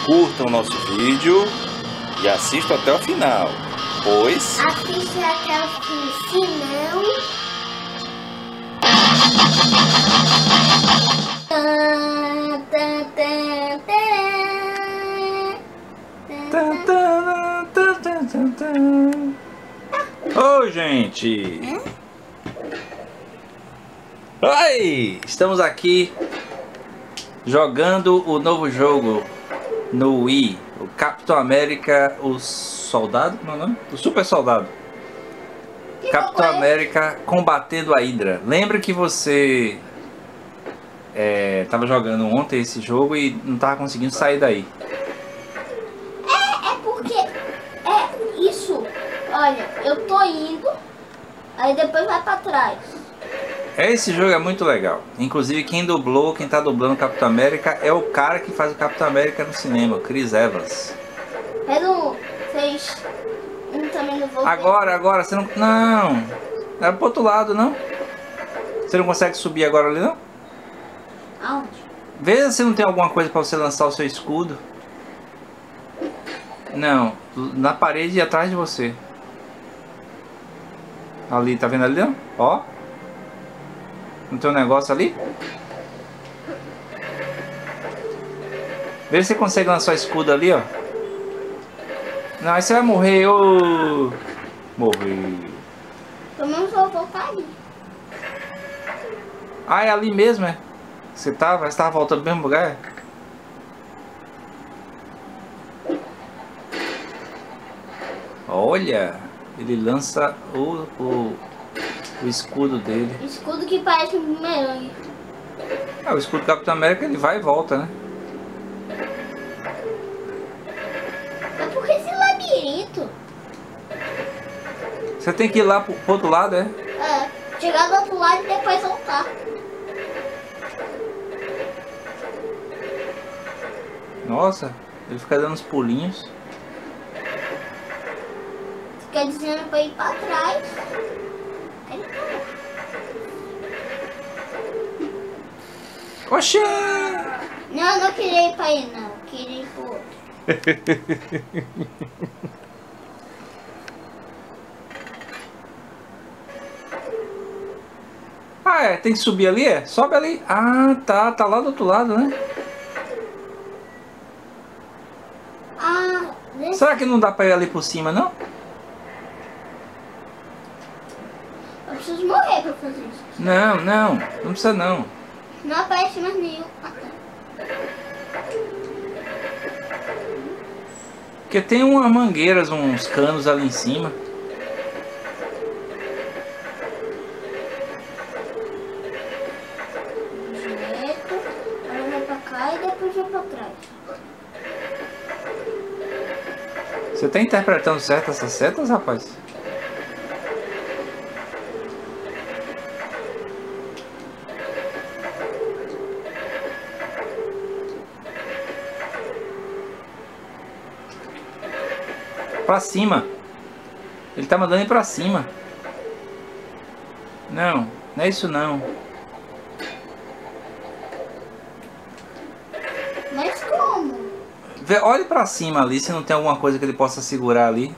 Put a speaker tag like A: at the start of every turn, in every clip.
A: curtam o nosso vídeo e assistam até o final, pois...
B: Assiste até o fim, senão...
A: Oi, gente! Oi! Estamos aqui jogando o novo jogo no Wii, o Capitão América, o Soldado, como é o nome? O Super Soldado. Capitão América combatendo a Hydra. Lembra que você tava jogando ontem esse jogo e não tava conseguindo sair daí?
B: É porque isso. Olha, eu tô indo, aí depois vai pra trás.
A: Esse jogo é muito legal. Inclusive quem tá dublando o Capitão América é o cara que faz o Capitão América no cinema, o Chris Evans.
B: Pedro fez também no voo.
A: Agora, você não... Não! É pro outro lado, não? Você não consegue subir agora ali, não?
B: Aonde?
A: Vê se não tem alguma coisa pra você lançar o seu escudo. Não, na parede atrás de você. Ali, tá vendo ali, não? Ó. Não tem um negócio ali? Vê se você consegue lançar o escudo ali, ó. Não, aí você vai morrer, ô. Morrer.
B: Pelo menos eu vou cair.
A: Ah, é ali mesmo, é? Você tava voltando pro mesmo lugar? Olha, ele lança o escudo dele.
B: Escudo que parece um bumerangue.
A: Ah, o escudo do Capitão América ele vai e volta, né?
B: É porque esse labirinto.
A: Você tem que ir lá pro outro lado, é?
B: Chegar do outro lado e depois voltar.
A: Nossa, ele fica dando uns pulinhos.
B: Fica dizendo pra ir pra trás.
A: Oxê!
B: Não, eu não queria ir pra aí, não. Eu queria ir pro outro.
A: Ah, é? Tem que subir ali, é? Sobe ali. Ah, tá lá do outro lado, né? Será que não dá pra ir ali por cima, não?
B: Eu preciso morrer pra fazer isso.
A: Não precisa não.
B: Não aparece mais nenhum.
A: Porque tem umas mangueiras, uns canos ali em cima.
B: Direto, aí vai pra cá e depois vai pra trás.
A: Você tá interpretando certo essas setas, rapaz? Pra cima. Ele tá mandando ir pra cima. Não é isso não.
B: Mas como?
A: Olhe pra cima ali se não tem alguma coisa que ele possa segurar ali.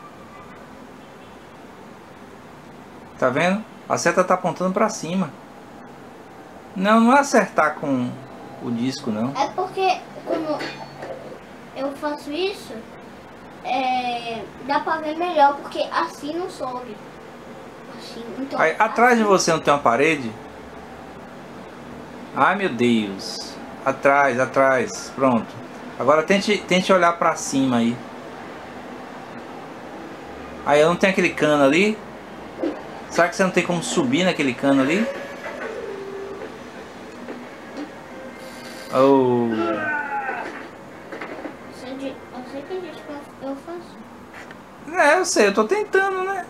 A: Tá vendo? A seta tá apontando pra cima. Não é acertar com o disco, não.
B: É porque quando eu faço isso, dá pra ver melhor, porque assim não sobe. Assim, então,
A: Aí, atrás de
B: assim.
A: você não tem uma parede? Ai, meu Deus. Atrás. Pronto. Agora tente olhar pra cima aí. Aí não tem aquele cano ali? Será que você não tem como subir naquele cano ali? Oh.
B: Eu sei que eu faço.
A: Eu sei, eu tô tentando, né?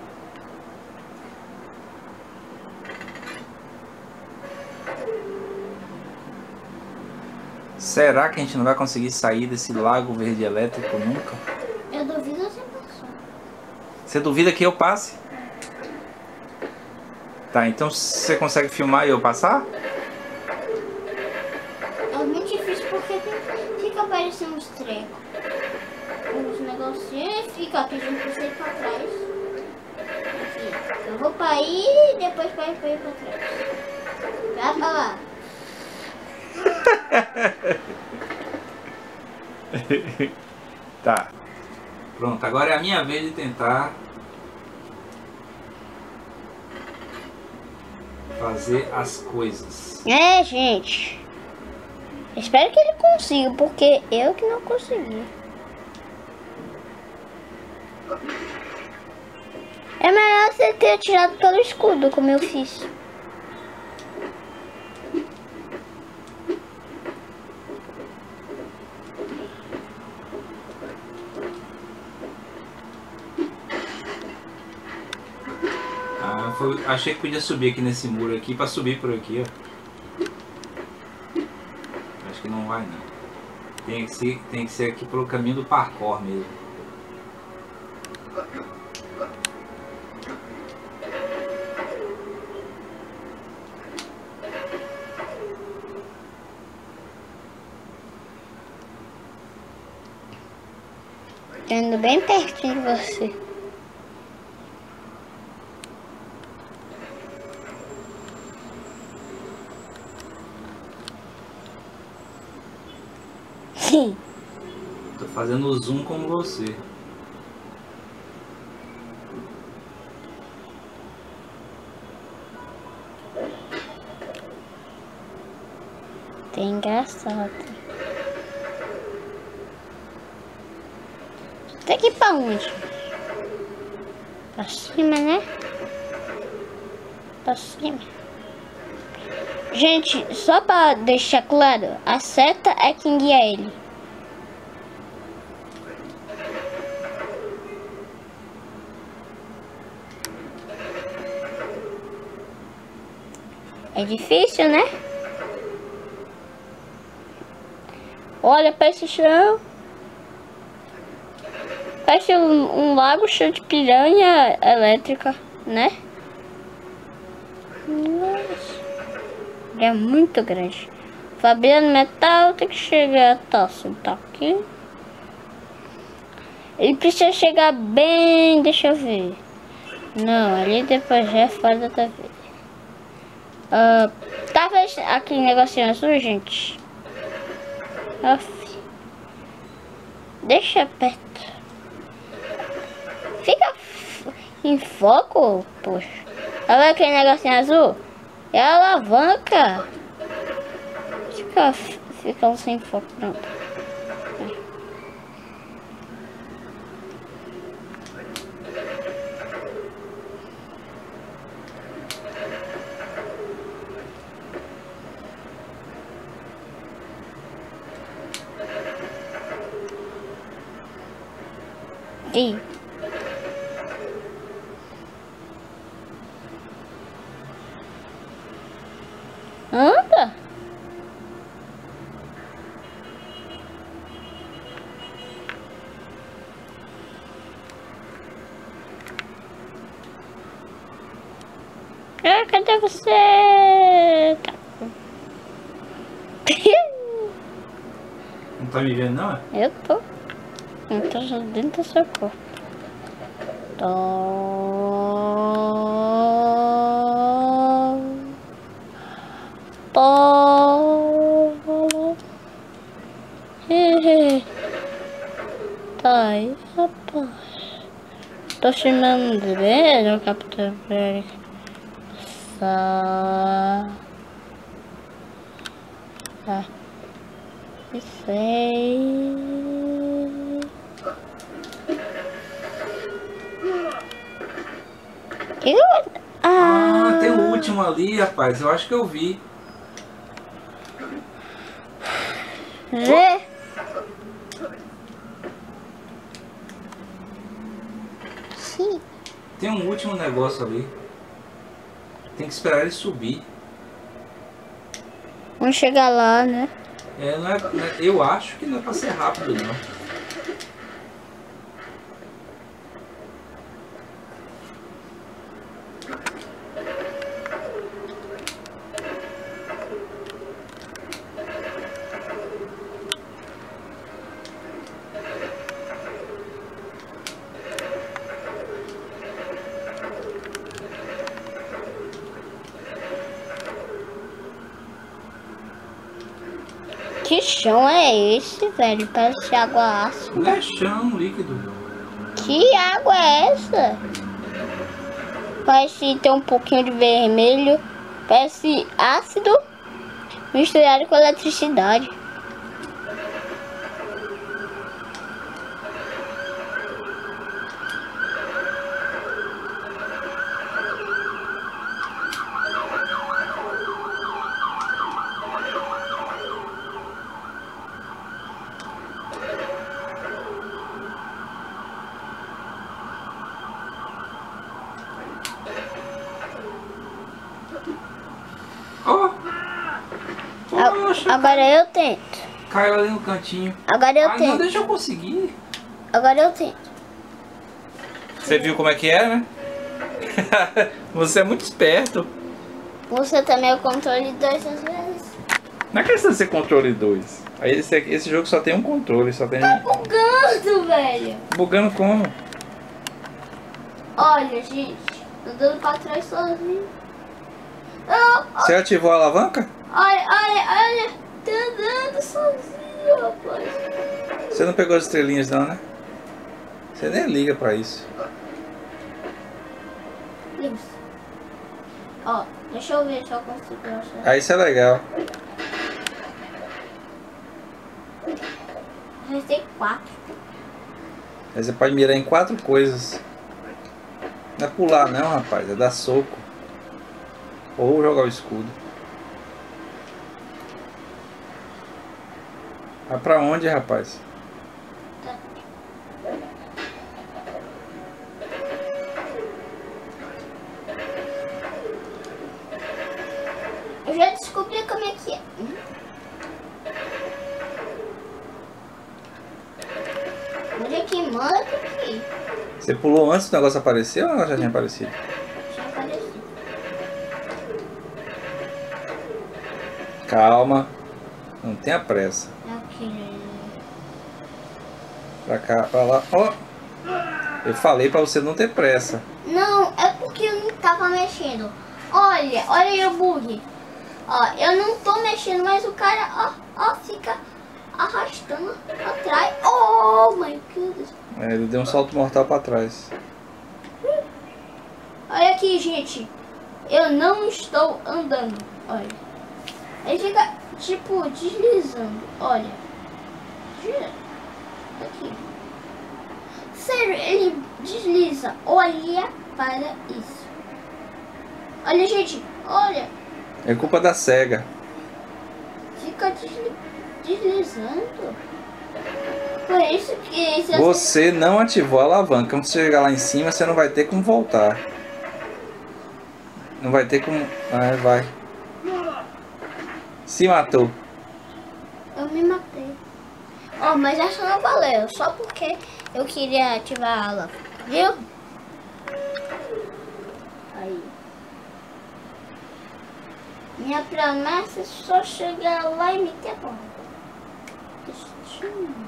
A: Será que a gente não vai conseguir sair desse lago verde elétrico nunca?
B: Eu duvido você passar.
A: Você duvida que eu passe? Tá, então você consegue filmar e eu passar?
B: Eu muito difícil porque fica aparecendo uns trecos. Uns negocinhos e fica aqui, a gente precisa ir pra trás. Aqui. Eu vou pra aí e depois pra ir pra trás. Vai pra lá.
A: Tá. Pronto, agora é a minha vez de tentar fazer as coisas.
B: É, gente. Espero que ele consiga, porque eu que não consegui. É melhor você ter tirado pelo escudo, como eu fiz.
A: Achei que podia subir aqui nesse muro aqui pra subir por aqui, ó. Acho que não vai não. Tem que ser aqui pelo caminho do parkour mesmo.
B: Tô indo bem pertinho de você. Sim.
A: Tô fazendo o zoom como você.
B: É engraçado. Tem que ir pra onde? Pra cima, né? Pra cima. Gente, só pra deixar claro, a seta é quem guia ele. É difícil, né? Olha pra esse chão. Parece um lago cheio de piranha elétrica, né? Nossa. É muito grande. Fabriano metal tem que chegar. Tá, tá aqui. Ele precisa chegar bem. Deixa eu ver. Não, ali depois já é fora da vida. Tá vendo aquele negocinho azul, gente? Deixa perto. Fica em foco, poxa. Tá vendo aquele negocinho azul? É a alavanca. Fica sem foco, pronto. Sim. Anda. Cadê você? Tá.
A: Não tá me vendo não?
B: Eu tô. Eu tô dentro do seu corpo. Tá aí, rapaz. Tô chamando dele, o Capitão América. Tá. Isso aí.
A: Tem o último ali, rapaz. Eu acho que eu vi.
B: Sim.
A: Tem um último negócio ali. Tem que esperar ele subir.
B: Vamos chegar lá, né?
A: Eu acho que não é pra ser rápido, não.
B: Que chão é esse, velho? Parece água ácida.
A: Não é chão líquido.
B: Que água é essa? Parece ter um pouquinho de vermelho. Parece ácido misturado com eletricidade. Agora eu tento.
A: Caiu ali no cantinho.
B: Agora eu
A: Ai,
B: tento.
A: não deixa eu conseguir.
B: Agora eu tento.
A: Você viu como é que é, né? Você é muito esperto.
B: Você também é o controle 2 às vezes.
A: Não é questão de ser controle 2. Aí esse jogo só tem um controle, só tem.
B: Tá bugando, velho.
A: Bugando como?
B: Olha, gente. Andando pra trás sozinho.
A: Você ativou a alavanca?
B: Olha. Tá andando sozinho, rapaz.
A: Você não pegou as estrelinhas não, né? Você nem liga pra isso.
B: Isso. Ó, deixa eu ver se eu consigo achar.
A: Ah, isso é legal.
B: Já tem 4.
A: Aí você pode mirar em 4 coisas. Não é pular não, rapaz. É dar soco. Ou jogar o escudo. Vai pra onde, rapaz?
B: Eu já descobri como é que é. Onde é que manda aqui?
A: Você pulou antes do negócio aparecer ou o negócio já tinha aparecido?
B: Já apareceu.
A: Calma. Não tenha pressa.
B: Aqui.
A: Pra cá, pra lá. Ó. Eu falei pra você não ter pressa.
B: Não, é porque eu não tava mexendo. Olha aí o bug. Ó, eu não tô mexendo, mas o cara, ó, fica arrastando atrás. Oh my goodness.
A: É, ele deu um salto mortal pra trás.
B: Olha aqui, gente. Eu não estou andando. Olha. Ele fica, tipo, deslizando. Olha. Aqui. Sério, ele desliza. Olha para isso. Olha, gente. Olha.
A: É culpa da SEGA.
B: Fica deslizando. Por isso que...
A: Você não ativou a alavanca. Quando você chegar lá em cima, você não vai ter como voltar. Não vai ter como... Ah, vai. Se matou.
B: Eu me matei. Ó, mas essa não valeu. Só porque eu queria ativar a alavanca. Viu? Aí. Minha promessa é só chegar lá e meter a bomba. Destino.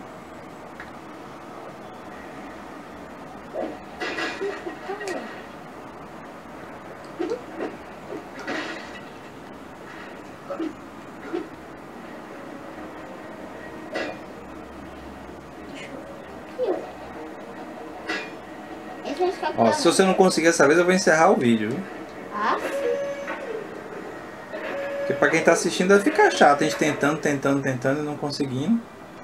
A: Ó, se você não conseguir essa vez, eu vou encerrar o vídeo, viu?
B: Ah, sim.
A: Porque pra quem tá assistindo vai ficar chato, a gente tentando e não conseguindo.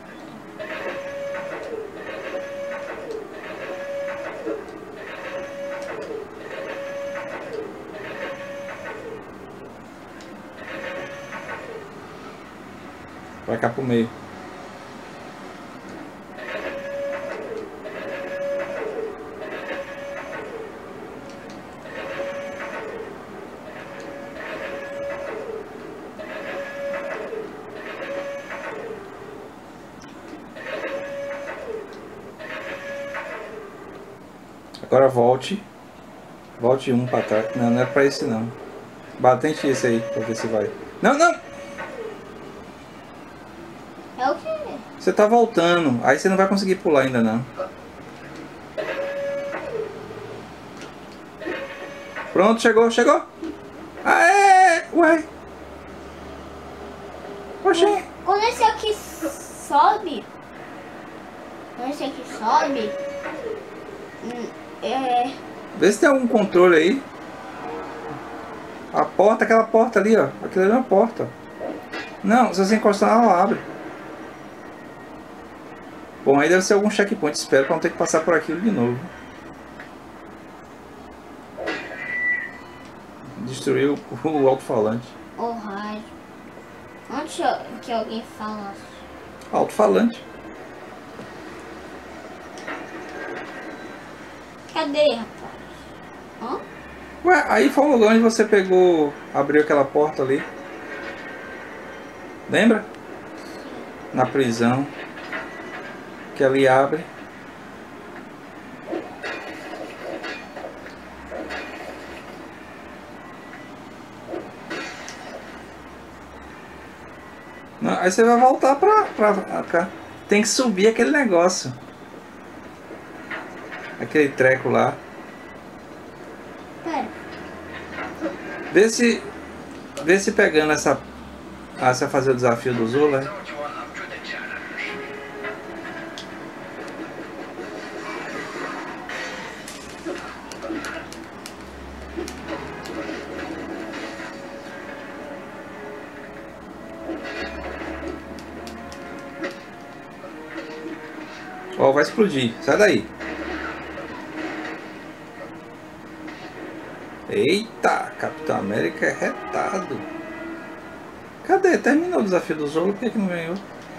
A: Vai cá pro meio. Agora volte. Volte um pra trás. Não, não é pra esse não. Batente esse aí, pra ver se vai. Não, não!
B: É o quê?
A: Você tá voltando. Aí você não vai conseguir pular ainda não. Pronto, chegou, chegou. Aê! Ué! Oxê!
B: Quando esse aqui sobe,
A: Vê se tem algum controle aí. A porta, aquela porta ali, ó. Aquilo ali é uma porta. Não, se você encostar, ela abre. Bom, aí deve ser algum checkpoint. Espero pra não ter que passar por aquilo de novo. Destruiu o alto-falante.
B: O rádio. Onde que alguém fala?
A: Alto-falante.
B: Cadê, rapaz? Hã?
A: Ué, aí foi o lugar onde você pegou, abriu aquela porta ali. Lembra? Na prisão. Que ali abre. Não, aí você vai voltar pra cá. Tem que subir aquele negócio. Aquele treco lá.
B: Pera.
A: Vê se pegando essa... Ah, você vai fazer o desafio do Zula, né? Ó, vai explodir. Sai daí. Eita, Capitão América é retado. Cadê? Terminou o desafio do Zolo, por que não ganhou?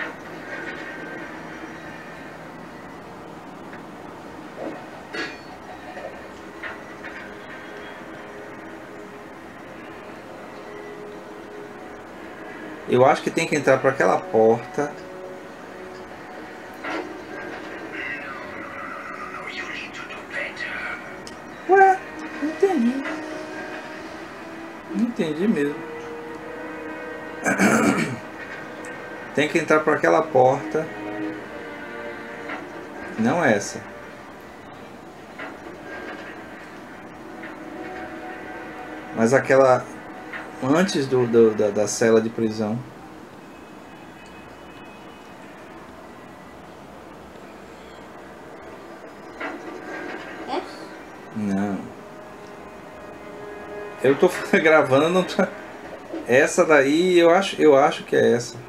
A: Eu acho que tem que entrar por aquela porta. Ué, não entendi. Não entendi mesmo. Tem que entrar por aquela porta. Não essa. Mas aquela antes da cela de prisão. Não. Eu tô gravando, não tô... Essa daí eu acho que é essa.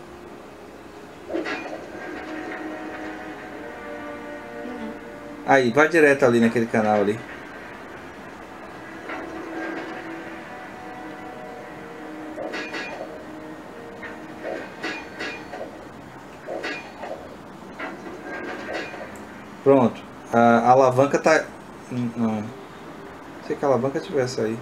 A: Aí, vai direto ali naquele canal ali. Pronto. A alavanca tá... Não. Sei que a alavanca tivesse aí.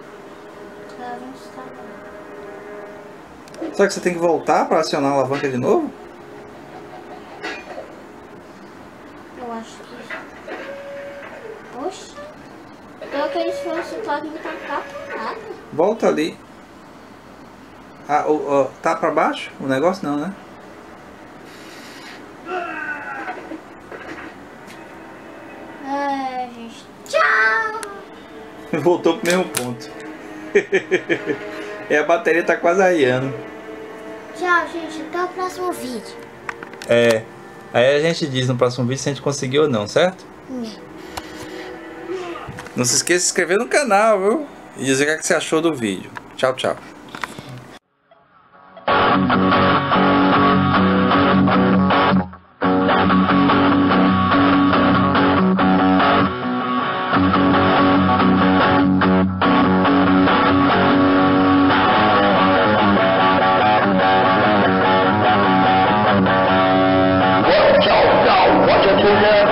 A: Será que você tem que voltar para acionar a alavanca de novo?
B: Eu acho que... Oxe. Então aqueles foram situados não tá nada.
A: Volta ali. Ah, tá para baixo o negócio? Não, né?
B: Ai, gente. Tchau!
A: Voltou pro mesmo ponto. E a bateria tá quase arriando.
B: Tchau, gente. Até o próximo vídeo.
A: É. Aí a gente diz no próximo vídeo se a gente conseguiu ou não, certo? Não se esqueça de se inscrever no canal, viu? E dizer o que você achou do vídeo. Tchau, tchau.
C: Watch out now, watch it